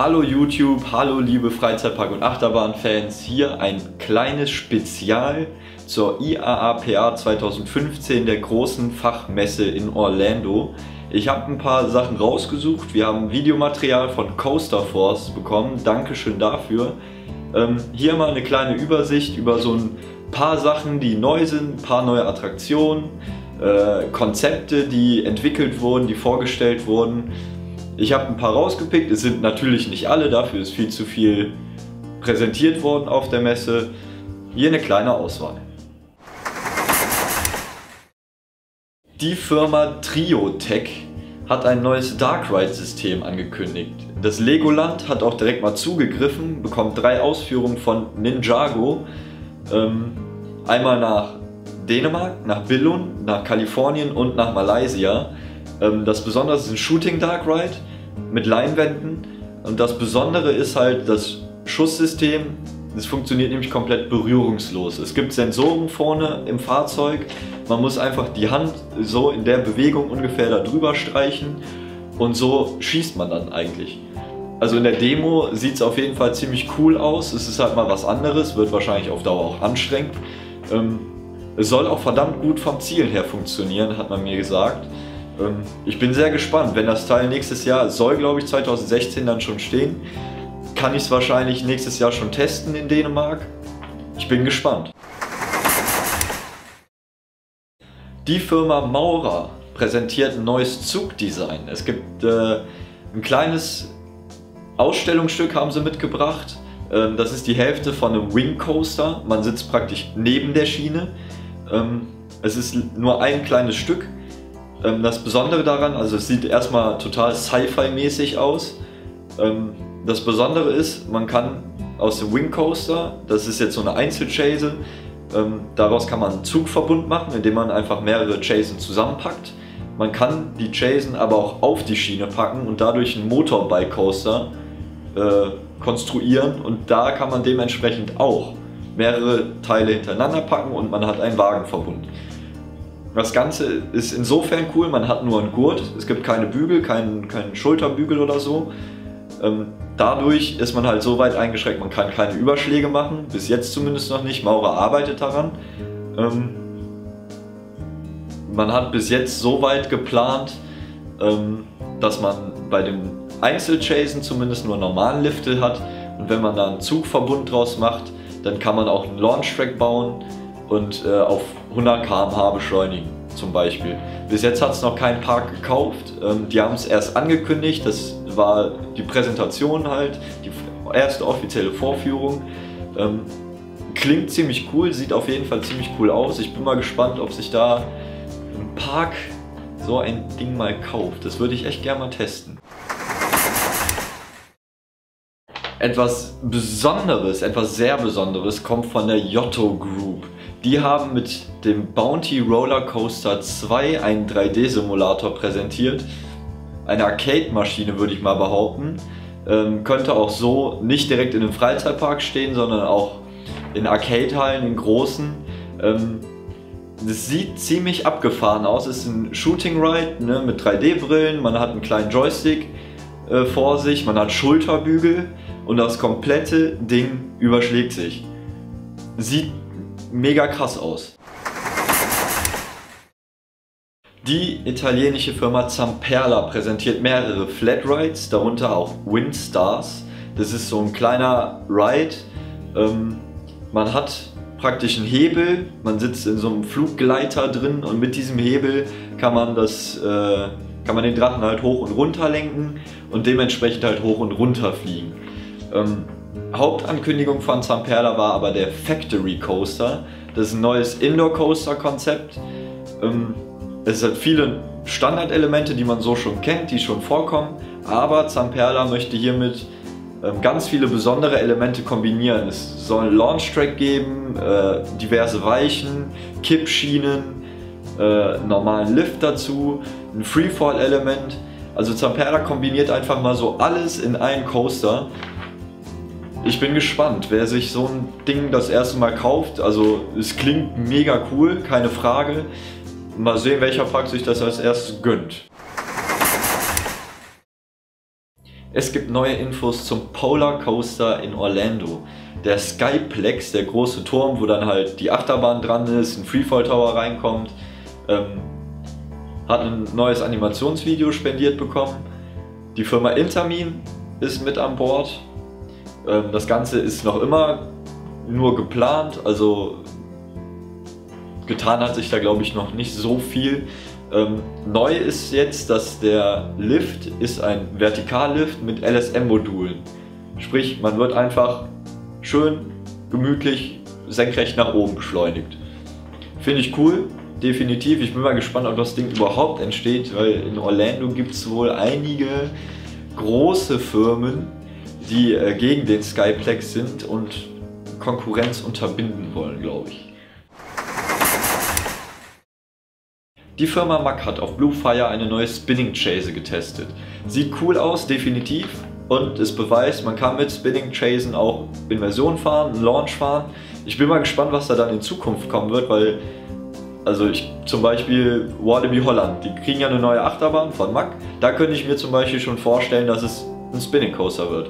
Hallo YouTube, hallo liebe Freizeitpark- und Achterbahnfans, hier ein kleines Spezial zur IAAPA 2015, der großen Fachmesse in Orlando. Ich habe ein paar Sachen rausgesucht, wir haben Videomaterial von Coaster Force bekommen, Dankeschön dafür. Hier mal eine kleine Übersicht über so ein paar Sachen, die neu sind, ein paar neue Attraktionen, Konzepte, die entwickelt wurden, die vorgestellt wurden. Ich habe ein paar rausgepickt, es sind natürlich nicht alle, dafür ist viel zu viel präsentiert worden auf der Messe. Hier eine kleine Auswahl. Die Firma Triotech hat ein neues Dark Ride System angekündigt. Das Legoland hat auch direkt mal zugegriffen, bekommt 3 Ausführungen von Ninjago. Einmal nach Dänemark, nach Billund, nach Kalifornien und nach Malaysia. Das Besondere ist ein Shooting Dark Ride mit Leinwänden und das Besondere ist halt das Schusssystem. Das funktioniert nämlich komplett berührungslos. Es gibt Sensoren vorne im Fahrzeug. Man muss einfach die Hand so in der Bewegung ungefähr da drüber streichen und so schießt man dann eigentlich. Also in der Demo sieht es auf jeden Fall ziemlich cool aus. Es ist halt mal was anderes, wird wahrscheinlich auf Dauer auch anstrengend. Es soll auch verdammt gut vom Zielen her funktionieren, hat man mir gesagt. Ich bin sehr gespannt, wenn das Teil nächstes Jahr, es soll glaube ich 2016 dann schon stehen, kann ich es wahrscheinlich nächstes Jahr schon testen in Dänemark. Ich bin gespannt. Die Firma Maurer präsentiert ein neues Zugdesign. Es gibt ein kleines Ausstellungsstück, haben sie mitgebracht. Das ist die Hälfte von einem Wing Coaster. Man sitzt praktisch neben der Schiene. Es ist nur ein kleines Stück. Das Besondere daran, also es sieht erstmal total Sci-Fi-mäßig aus. Das Besondere ist, man kann aus dem Wing Coaster, das ist jetzt so eine Einzelchase, daraus kann man einen Zugverbund machen, indem man einfach mehrere Chasen zusammenpackt. Man kann die Chasen aber auch auf die Schiene packen und dadurch einen Motorbike Coaster konstruieren und da kann man dementsprechend auch mehrere Teile hintereinander packen und man hat einen Wagenverbund. Das Ganze ist insofern cool, man hat nur einen Gurt, es gibt keine Bügel, keinen Schulterbügel oder so. Dadurch ist man halt so weit eingeschränkt, man kann keine Überschläge machen, bis jetzt zumindest noch nicht, Maurer arbeitet daran. Man hat bis jetzt so weit geplant, dass man bei dem Einzelchasen zumindest nur normalen Lifte hat und wenn man da einen Zugverbund draus macht, dann kann man auch einen Launchtrack bauen und auf 100 km/h beschleunigen zum Beispiel. Bis jetzt hat es noch kein Park gekauft, die haben es erst angekündigt, das war die Präsentation halt, die erste offizielle Vorführung. Klingt ziemlich cool, sieht auf jeden Fall ziemlich cool aus. Ich bin mal gespannt, ob sich da ein Park so ein Ding mal kauft. Das würde ich echt gerne mal testen. Etwas Besonderes, etwas sehr Besonderes kommt von der Yotto Group. Die haben mit dem Bounty Roller Coaster 2 einen 3D-Simulator präsentiert. Eine Arcade-Maschine würde ich mal behaupten. Könnte auch so nicht direkt in einem Freizeitpark stehen, sondern auch in Arcade-Hallen, in großen. Das sieht ziemlich abgefahren aus. Es ist ein Shooting Ride, ne, mit 3D-Brillen. Man hat einen kleinen Joystick vor sich, man hat Schulterbügel und das komplette Ding überschlägt sich. Sieht mega krass aus. Die italienische Firma Zamperla präsentiert mehrere Flat Rides, darunter auch Windstars. Das ist so ein kleiner Ride. Man hat praktisch einen Hebel, man sitzt in so einem Fluggleiter drin und mit diesem Hebel kann man den Drachen halt hoch und runter lenken und dementsprechend halt hoch und runter fliegen. Hauptankündigung von Zamperla war aber der Factory Coaster. Das ist ein neues Indoor-Coaster-Konzept. Es hat viele Standardelemente, die man so schon kennt, die schon vorkommen, aber Zamperla möchte hiermit ganz viele besondere Elemente kombinieren. Es soll einen Launchtrack geben, diverse Weichen, Kippschienen, normalen Lift dazu, ein Freefall-Element. Also Zamperla kombiniert einfach mal so alles in einen Coaster. Ich bin gespannt, wer sich so ein Ding das erste Mal kauft. Also es klingt mega cool, keine Frage. Mal sehen, welcher Park sich das als erstes gönnt. Es gibt neue Infos zum Polar Coaster in Orlando. Der Skyplex, der große Turm, wo dann halt die Achterbahn dran ist, ein Freefall Tower reinkommt, hat ein neues Animationsvideo spendiert bekommen. Die Firma Intamin ist mit an Bord. Das Ganze ist noch immer nur geplant, also getan hat sich da glaube ich noch nicht so viel. Neu ist jetzt, dass der Lift ist ein Vertikallift mit LSM-Modulen. Sprich, man wird einfach schön gemütlich senkrecht nach oben beschleunigt. Finde ich cool, definitiv. Ich bin mal gespannt, ob das Ding überhaupt entsteht, weil in Orlando gibt es wohl einige große Firmen, die gegen den Skyplex sind und Konkurrenz unterbinden wollen, glaube ich. Die Firma Mack hat auf Blue Fire eine neue Spinning Chase getestet. Sieht cool aus, definitiv. Und es beweist, man kann mit Spinning Chasen auch Inversion fahren, Launch fahren. Ich bin mal gespannt, was da dann in Zukunft kommen wird, weil zum Beispiel Walibi Holland, die kriegen ja eine neue Achterbahn von Mack. Da könnte ich mir zum Beispiel schon vorstellen, dass es ein Spinning Coaster wird.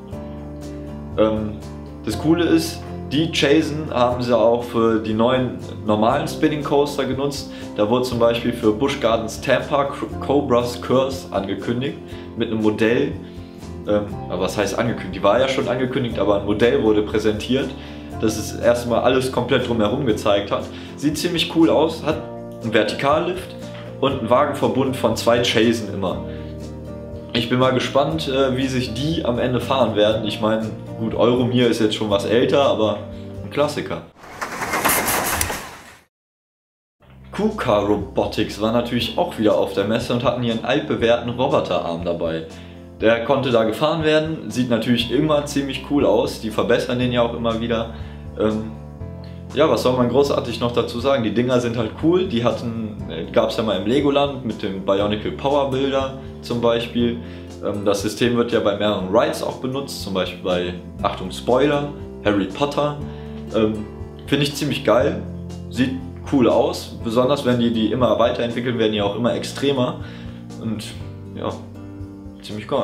Das Coole ist, die Chasen haben sie auch für die neuen normalen Spinning Coaster genutzt. Da wurde zum Beispiel für Busch Gardens Tampa Cobra's Curse angekündigt mit einem Modell. Was heißt angekündigt? Die war ja schon angekündigt, aber ein Modell wurde präsentiert, das es erstmal alles komplett drumherum gezeigt hat. Sieht ziemlich cool aus, hat einen Vertikallift und einen Wagenverbund von 2 Chasen immer. Ich bin mal gespannt, wie sich die am Ende fahren werden. Ich meine, gut, Euromir ist jetzt schon was älter, aber ein Klassiker. KUKA Robotics war natürlich auch wieder auf der Messe und hatten ihren altbewährten Roboterarm dabei. Der konnte da gefahren werden, sieht natürlich immer ziemlich cool aus, die verbessern den ja auch immer wieder. Ja, was soll man großartig noch dazu sagen? Die Dinger sind halt cool, die gab es ja mal im Legoland mit dem Bionicle Power Builder zum Beispiel. Das System wird ja bei mehreren Rides auch benutzt, zum Beispiel bei, Achtung Spoiler, Harry Potter. Finde ich ziemlich geil, sieht cool aus, besonders wenn die immer weiterentwickeln, werden die auch immer extremer und ja, ziemlich geil.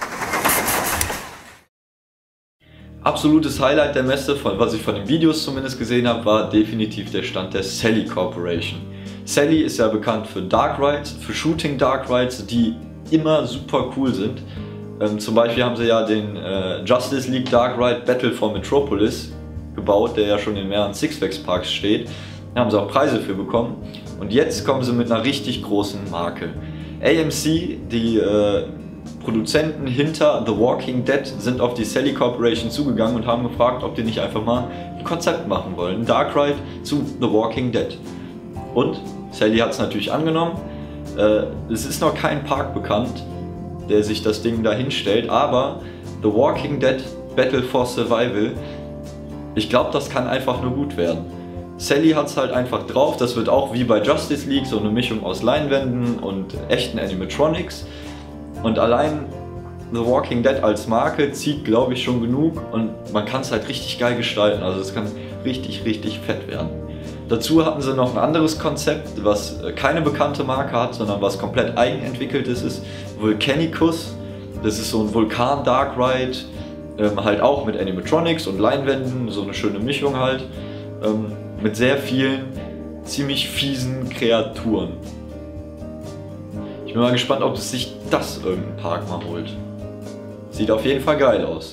Absolutes Highlight der Messe, was ich von den Videos zumindest gesehen habe, war definitiv der Stand der Sally Corporation. Sally ist ja bekannt für Dark Rides, für Shooting Dark Rides, die immer super cool sind. Zum Beispiel haben sie ja den Justice League Dark Ride Battle for Metropolis gebaut, der ja schon in mehreren Six Flags Parks steht. Da haben sie auch Preise für bekommen. Und jetzt kommen sie mit einer richtig großen Marke. AMC, die Produzenten hinter The Walking Dead, sind auf die Sally Corporation zugegangen und haben gefragt, ob die nicht einfach mal ein Konzept machen wollen. Ein Dark Ride zu The Walking Dead. Und Sally hat es natürlich angenommen. Es ist noch kein Park bekannt, der sich das Ding da hinstellt, aber The Walking Dead Battle for Survival, ich glaube, das kann einfach nur gut werden. Sally hat es halt einfach drauf, das wird auch wie bei Justice League so eine Mischung aus Leinwänden und echten Animatronics. Und allein The Walking Dead als Marke zieht, glaube ich, schon genug und man kann es halt richtig geil gestalten, also es kann richtig, richtig fett werden. Dazu hatten sie noch ein anderes Konzept, was keine bekannte Marke hat, sondern was komplett eigenentwickeltes ist, Volcanicus. Das ist so ein Vulkan-Dark Ride, halt auch mit Animatronics und Leinwänden, so eine schöne Mischung halt, mit sehr vielen ziemlich fiesen Kreaturen. Ich bin mal gespannt, ob es sich das irgendein Park mal holt. Sieht auf jeden Fall geil aus.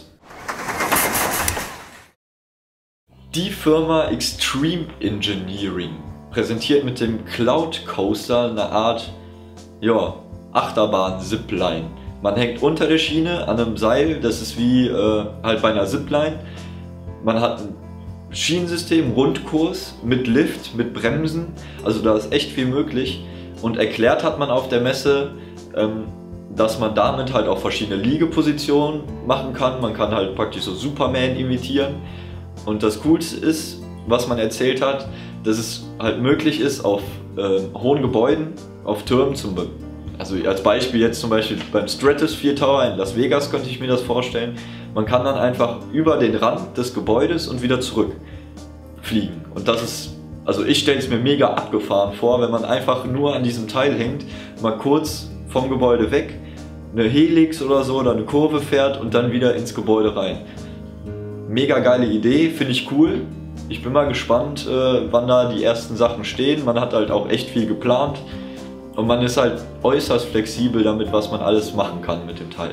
Die Firma Extreme Engineering präsentiert mit dem Cloud Coaster eine Art, ja, Achterbahn-Zipline. Man hängt unter der Schiene an einem Seil, das ist wie halt bei einer Zipline. Man hat ein Schienensystem, Rundkurs mit Lift, mit Bremsen, also da ist echt viel möglich. Und erklärt hat man auf der Messe, dass man damit halt auch verschiedene Liegepositionen machen kann. Man kann halt praktisch so Superman imitieren. Und das Coolste ist, was man erzählt hat, dass es halt möglich ist auf hohen Gebäuden, auf Türmen, also als Beispiel jetzt zum Beispiel beim Stratosphere Tower in Las Vegas könnte ich mir das vorstellen. Man kann dann einfach über den Rand des Gebäudes und wieder zurück fliegen. Und das ist, also ich stelle es mir mega abgefahren vor, wenn man einfach nur an diesem Teil hängt, mal kurz vom Gebäude weg, eine Helix oder so oder eine Kurve fährt und dann wieder ins Gebäude rein. Mega geile Idee, finde ich cool. Ich bin mal gespannt, wann da die ersten Sachen stehen. Man hat halt auch echt viel geplant und man ist halt äußerst flexibel damit, was man alles machen kann mit dem Teil.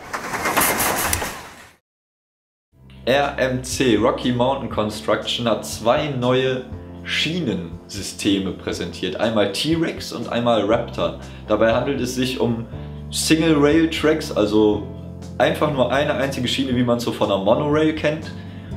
RMC, Rocky Mountain Construction, hat zwei neue Schienensysteme präsentiert. Einmal T-Rex und einmal Raptor. Dabei handelt es sich um Single-Rail-Tracks, also einfach nur eine einzige Schiene, wie man es so von einer Monorail kennt.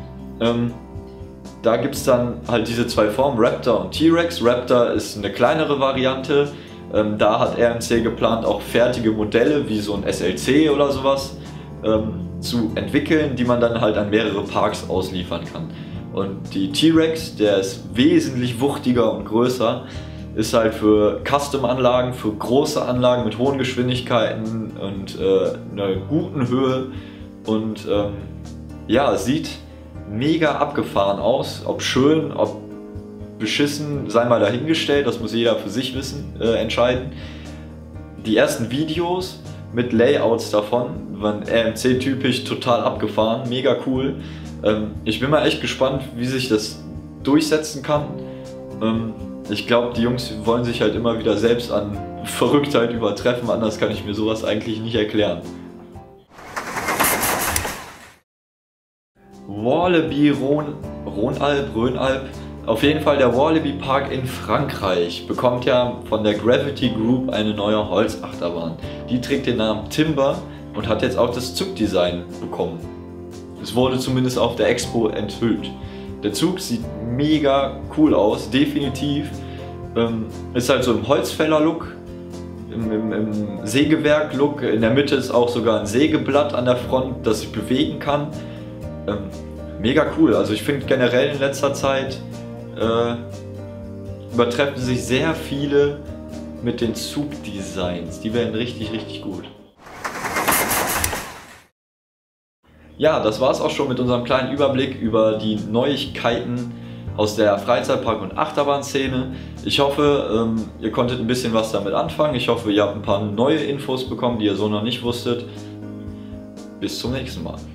Da gibt es dann halt diese zwei Formen, Raptor und T-Rex. Raptor ist eine kleinere Variante. Da hat RMC geplant, auch fertige Modelle wie so ein SLC oder sowas zu entwickeln, die man dann halt an mehrere Parks ausliefern kann. Und die T-Rex, der ist wesentlich wuchtiger und größer, ist halt für Custom-Anlagen, für große Anlagen mit hohen Geschwindigkeiten und einer guten Höhe. Und ja, es sieht mega abgefahren aus. Ob schön, ob beschissen, sei mal dahingestellt, das muss jeder für sich entscheiden. Die ersten Videos mit Layouts davon waren RMC-typisch total abgefahren, mega cool. Ich bin mal echt gespannt, wie sich das durchsetzen kann. Ich glaube, die Jungs wollen sich halt immer wieder selbst an Verrücktheit übertreffen, anders kann ich mir sowas eigentlich nicht erklären. Walibi Rhône-Alpes, auf jeden Fall der Walibi Park in Frankreich bekommt ja von der Gravity Group eine neue Holzachterbahn. Die trägt den Namen Timber und hat jetzt auch das Zugdesign bekommen. Es wurde zumindest auf der Expo enthüllt. Der Zug sieht mega cool aus, definitiv. Ist halt so im Holzfäller-Look, im Sägewerk-Look. In der Mitte ist auch sogar ein Sägeblatt an der Front, das sich bewegen kann. Mega cool. Also ich finde generell in letzter Zeit übertreffen sich sehr viele mit den Zugdesigns. Die werden richtig, richtig gut. Ja, das war es auch schon mit unserem kleinen Überblick über die Neuigkeiten aus der Freizeitpark- und Achterbahnszene. Ich hoffe, ihr konntet ein bisschen was damit anfangen. Ich hoffe, ihr habt ein paar neue Infos bekommen, die ihr so noch nicht wusstet. Bis zum nächsten Mal.